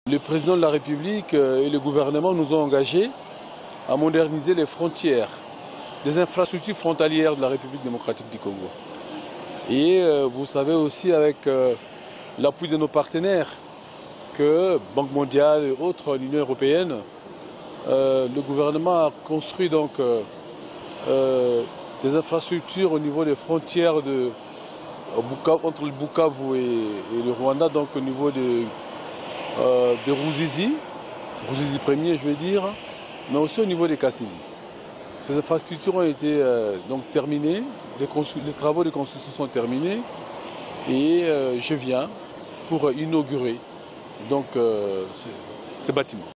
Le président de la République et le gouvernement nous ont engagés à moderniser les frontières, les infrastructures frontalières de la République démocratique du Congo. Et vous savez aussi avec l'appui de nos partenaires que Banque mondiale et autres, l'Union européenne, le gouvernement a construit donc des infrastructures au niveau des frontières entre le Bukavu et le Rwanda, donc au niveau de Ruzizi 1er je veux dire, mais aussi au niveau des Kassidi. Ces infrastructures ont été donc terminées, les travaux de construction sont terminés et je viens pour inaugurer donc, ces bâtiments.